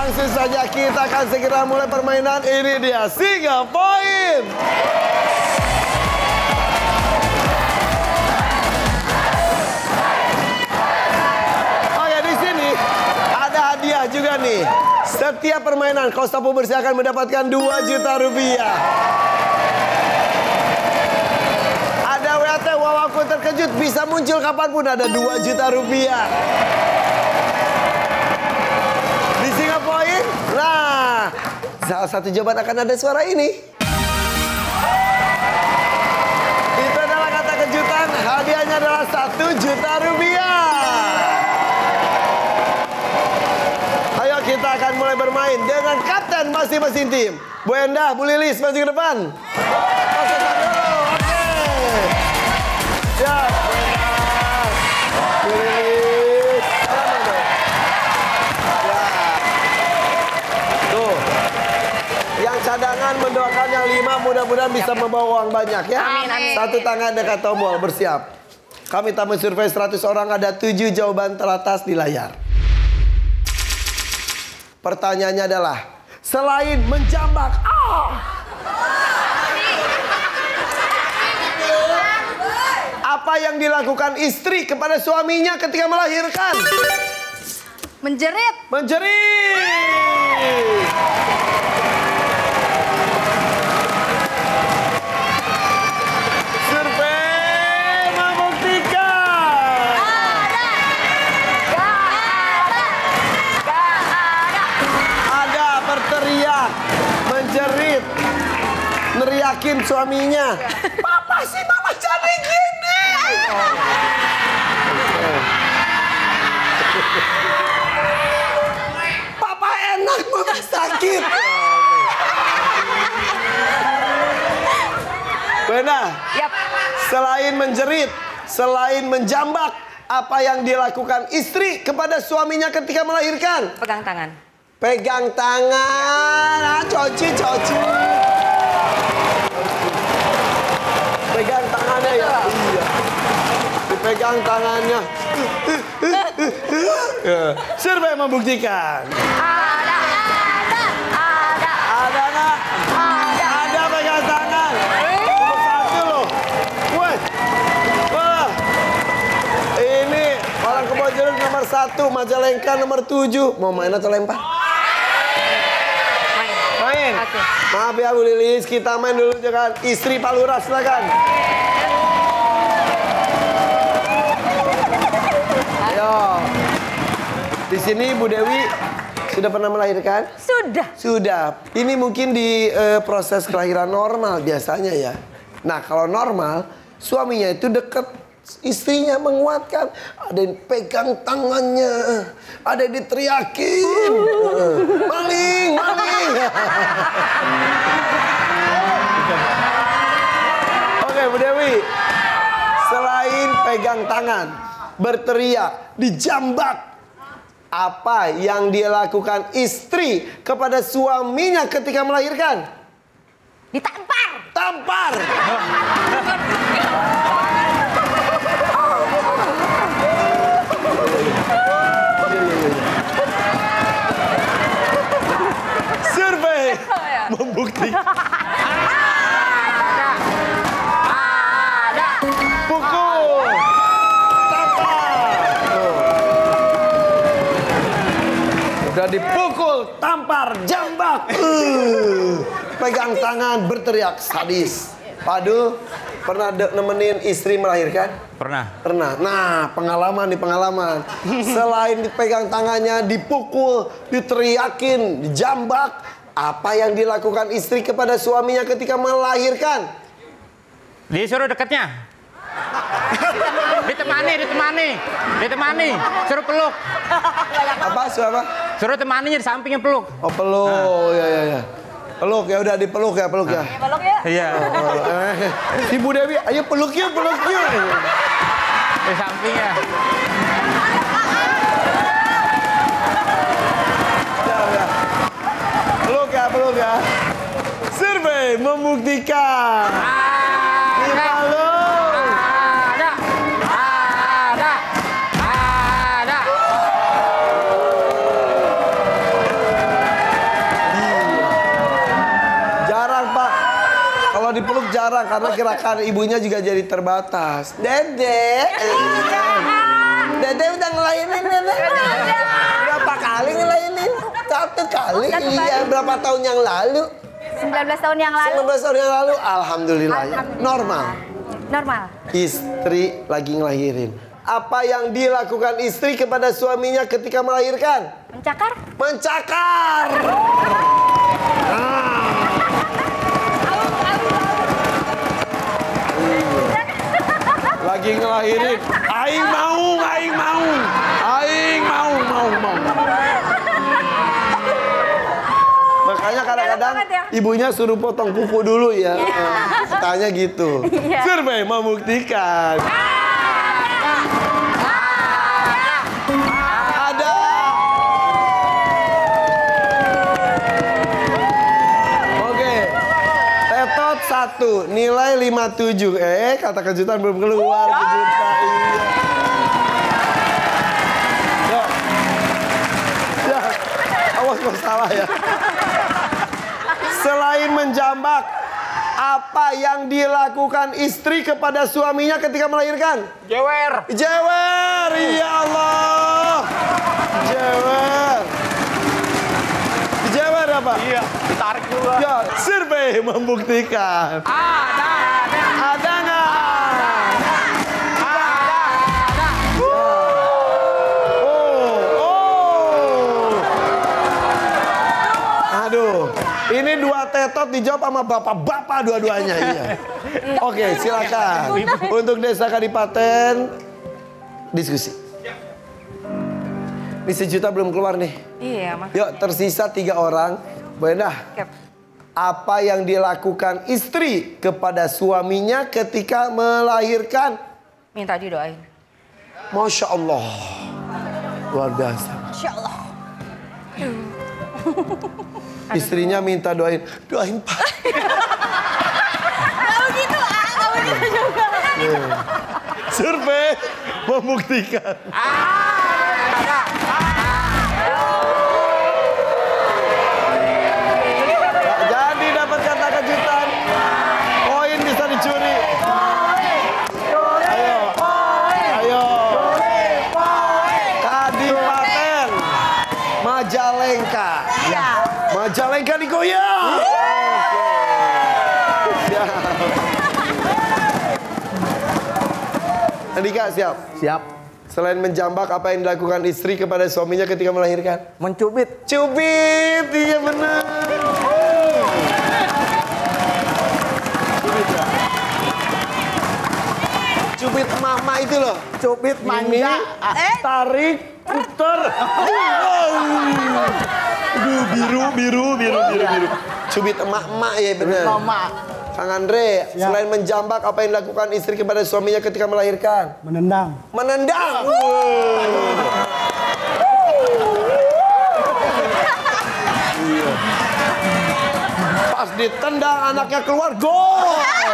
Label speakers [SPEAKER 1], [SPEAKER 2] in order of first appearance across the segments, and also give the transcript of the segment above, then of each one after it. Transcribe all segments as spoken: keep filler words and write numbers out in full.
[SPEAKER 1] Langsung saja kita akan segera mulai permainan. Ini dia Singa Poin. Oh ya, di sini ada hadiah juga nih. Setiap permainan Costa Pu Bersih akan mendapatkan dua juta rupiah. Ada W A T Wawaku Terkejut, bisa muncul kapanpun, ada dua juta rupiah. Di Singa Poin, nah, salah satu jawaban akan ada suara ini. Itu adalah kata kejutan, hadiahnya adalah satu juta rupiah. Ayo kita akan mulai bermain dengan kapten masing-masing tim. Bu Endah, Bu Lilis, maju ke depan. Pasang dulu, oke. Siap, Bu Endah. Bu Lilis. Ya. Tuh. Yang cadangan mendoakan yang lima, mudah-mudahan bisa membawa uang banyak ya.
[SPEAKER 2] Amin, amin.
[SPEAKER 1] Satu tangan dekat tombol, bersiap. Kami tamu survei seratus orang, ada tujuh jawaban teratas di layar. Pertanyaannya adalah, selain menjambak, ah, apa yang dilakukan istri kepada suaminya ketika melahirkan?
[SPEAKER 2] Menjerit.
[SPEAKER 1] Menjerit. Survei membuktikan. Ada berteriak, menjerit, neriakin suaminya. Papa sih, mama jadi gini. Papa enak, mama sakit. Benar.
[SPEAKER 2] Yap.
[SPEAKER 1] Selain menjerit, selain menjambak, apa yang dilakukan istri kepada suaminya ketika melahirkan?
[SPEAKER 2] Pegang tangan.
[SPEAKER 1] Pegang tangan, ah, coci, coci. Pegang tangannya ya. Iya. Dipegang tangannya. Survei membuktikan.
[SPEAKER 2] Ada, ada, ada.
[SPEAKER 1] Ada nggak?
[SPEAKER 2] Ada.
[SPEAKER 1] Ada pegang tangan. Nomor satu loh. Wah. Wah. Ini orang Kebon Jeruk nomor satu, Majalengka nomor tujuh. Mau main atau lempar?
[SPEAKER 2] Main.
[SPEAKER 1] Main.
[SPEAKER 2] Oke.
[SPEAKER 1] Maaf ya Bu Lilis, kita main dulu dengan istri Pak Lurah, silakan. Ayo. Di sini Bu Dewi sudah pernah melahirkan?
[SPEAKER 2] Sudah.
[SPEAKER 1] Sudah. Ini mungkin di eh, proses kelahiran normal biasanya ya. Nah, kalau normal, suaminya itu dekat, istrinya menguatkan, ada yang pegang tangannya, ada yang diteriakin, maling, maling. Oke, Bu Dewi, selain pegang tangan, berteriak, dijambak, apa yang dia lakukan istri kepada suaminya ketika melahirkan?
[SPEAKER 2] Ditampar.
[SPEAKER 1] Tampar. Survei membuktikan.
[SPEAKER 2] Ada.
[SPEAKER 1] Pukul. Tampar. Tuh. Udah dipukul, tampar, jambak. Uh. Pegang tangan, berteriak, sadis. Padu, pernah nemenin istri melahirkan?
[SPEAKER 3] Pernah.
[SPEAKER 1] Pernah. Nah, pengalaman nih pengalaman. Selain dipegang tangannya, dipukul, diteriakin, dijambak, apa yang dilakukan istri kepada suaminya ketika melahirkan?
[SPEAKER 3] Disuruh deketnya. Ditemani, ditemani, ditemani. Suruh peluk.
[SPEAKER 1] Apa? Suruh apa?
[SPEAKER 3] Suruh temaninya di sampingnya peluk.
[SPEAKER 1] Oh, peluk. Nah. Ya, ya, ya. Peluk ya, udah dipeluk ya, peluk ya.
[SPEAKER 2] Peluk ya.
[SPEAKER 3] Iya.
[SPEAKER 1] Oh, eh. Ibu Dewi, ayo peluk yuk, peluk yuk.
[SPEAKER 3] Di sampingnya.
[SPEAKER 1] Ya, ya. Peluk ya, peluk ya. Survei membuktikan. Dipeluk.
[SPEAKER 3] Ada. Ada. Ada.
[SPEAKER 1] sekarang karena gerakan ibunya juga jadi terbatas. Dede. Dede udah ngelainin Dede. Berapa kali ngelainin? Satu kali. Iya, berapa tahun yang lalu?
[SPEAKER 2] sembilan belas tahun yang lalu.
[SPEAKER 1] sembilan belas tahun yang lalu. Alhamdulillah. Ya. Normal.
[SPEAKER 2] Normal.
[SPEAKER 1] Istri lagi ngelahirin. Apa yang dilakukan istri kepada suaminya ketika melahirkan?
[SPEAKER 2] Mencakar.
[SPEAKER 1] Mencakar. Ah. Lagi ngelahirin. Aing mau, aing mau. Aing mau, mau, mau. Makanya kadang-kadang ibunya suruh potong kuku dulu ya. Katanya gitu. Survei membuktikan. Ada. Oke. Tetot satu, nilai lima puluh tujuh. Eh, kata kejutan belum keluar. Kejutan, iya. Ya. Ya. Awas kok salah ya. Selain menjambak, apa yang dilakukan istri kepada suaminya ketika melahirkan?
[SPEAKER 3] Jewer.
[SPEAKER 1] Jewer, ya Allah. Jewer. Jewer apa?
[SPEAKER 3] Iya, ditarik juga.
[SPEAKER 1] Ya, survei membuktikan.
[SPEAKER 3] Ada, ada.
[SPEAKER 1] Ada nggak? Aduh, ini dua tetot dijawab sama bapak-bapak dua-duanya. Iya. Oke, silakan. Untuk Desa Kadipaten, diskusi. Ini sejuta belum keluar nih.
[SPEAKER 2] Iya, Mas.
[SPEAKER 1] Yuk, tersisa tiga orang. Bu Endah, apa yang dilakukan istri kepada suaminya ketika melahirkan?
[SPEAKER 2] Minta didoain.
[SPEAKER 1] Masya Allah. Luar biasa.
[SPEAKER 2] Masya Allah.
[SPEAKER 1] Istrinya minta doain, doain Pak.
[SPEAKER 2] Gak begitu, ah, gak begitu juga.
[SPEAKER 1] Survei membuktikan. Gak jadi dapat kata kejutan. Koin bisa dicuri. Ayo, ayo. Kadipaten Majalengka.
[SPEAKER 2] Iya.
[SPEAKER 1] Majalengka digoyang. Siap. Andika siap?
[SPEAKER 4] Siap.
[SPEAKER 1] Selain menjambak, apa yang dilakukan istri kepada suaminya ketika melahirkan?
[SPEAKER 4] Mencubit.
[SPEAKER 1] Cubit, iya benar. Cubit ya. Cubit mama itu loh.
[SPEAKER 4] Cubit manja.
[SPEAKER 1] Ini, tarik, puter. Aduh, biru, biru, biru, biru, biru. Cubit emak-emak ya benar.
[SPEAKER 4] Mama.
[SPEAKER 1] Kang Andre,
[SPEAKER 4] Ya.
[SPEAKER 1] selain menjambak, apa yang dilakukan istri kepada suaminya ketika melahirkan?
[SPEAKER 4] Menendang.
[SPEAKER 1] Menendang. Iya. Pas ditendang anaknya keluar, gol.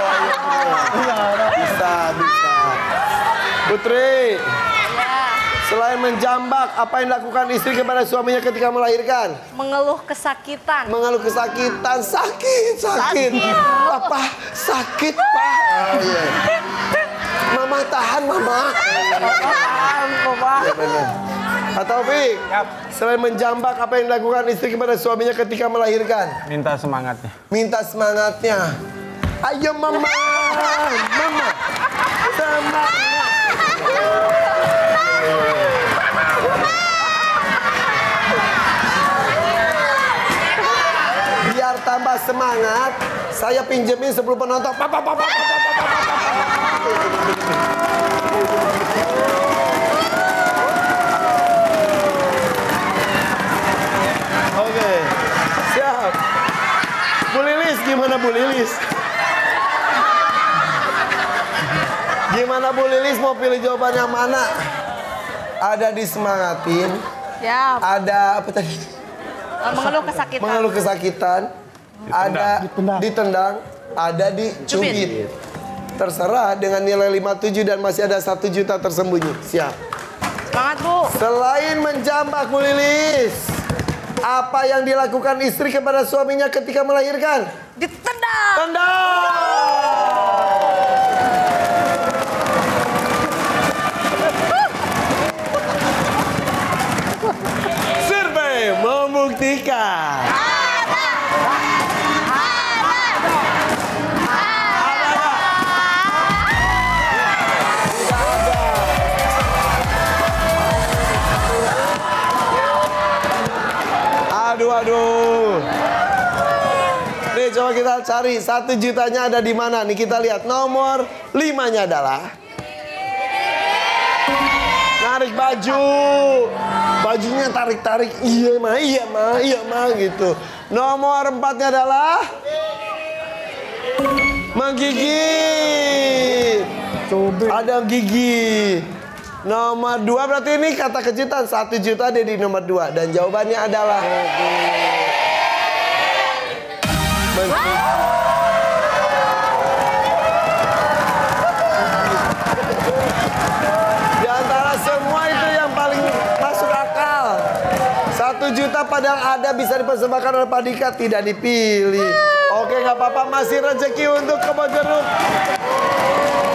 [SPEAKER 1] Bisa, bisa. Putri. Selain menjambak, apa yang dilakukan istri kepada suaminya ketika melahirkan?
[SPEAKER 2] Mengeluh kesakitan.
[SPEAKER 1] Mengeluh kesakitan, sakit, sakit.
[SPEAKER 2] Sakit.
[SPEAKER 1] Apa? Sakit, Pak. Iya. Mama tahan, Mama.
[SPEAKER 4] Tahan, Papa.
[SPEAKER 1] Ya benar. Pak Taufik, selain menjambak, apa yang dilakukan istri kepada suaminya ketika melahirkan?
[SPEAKER 3] Minta semangatnya.
[SPEAKER 1] Minta semangatnya. Ayo, Mama. Mama. Semangat. Biar tambah semangat, saya pinjemin sepuluh penonton. Pa, pa, pa, pa, pa, pa, pa, pa, pa. Oke, siap. Bu Lilis, gimana Bu Lilis? Gimana Bu Lilis mau pilih jawaban yang mana? Ada disemangatin,
[SPEAKER 2] Ya,
[SPEAKER 1] ada apa tadi?
[SPEAKER 2] mengeluh kesakitan.
[SPEAKER 1] Mengeluh kesakitan, ada
[SPEAKER 4] Ditendang.
[SPEAKER 1] ditendang, ada dicubit. Terserah dengan nilai lima puluh tujuh dan masih ada satu juta tersembunyi. Siap.
[SPEAKER 2] Semangat, Bu.
[SPEAKER 1] Selain menjambak Bu Lilis, apa yang dilakukan istri kepada suaminya ketika melahirkan?
[SPEAKER 2] Ditendang.
[SPEAKER 1] Tendang! Dika. Aduh, aduh. Nih coba kita cari satu jutanya ada di mana nih, kita lihat nomor limanya adalah narik baju, bajunya tarik-tarik, iya mah, iya mah, iya mah gitu. Nomor empatnya adalah menggigit, ada gigi. Nomor dua berarti ini kata kejutan, satu juta ada di nomor dua dan jawabannya adalah di antara semua itu yang paling masuk akal. Satu juta padahal ada bisa dipersembahkan oleh Pak Dika, tidak dipilih. Oke, nggak apa-apa, masih rezeki untuk kebon jeruk.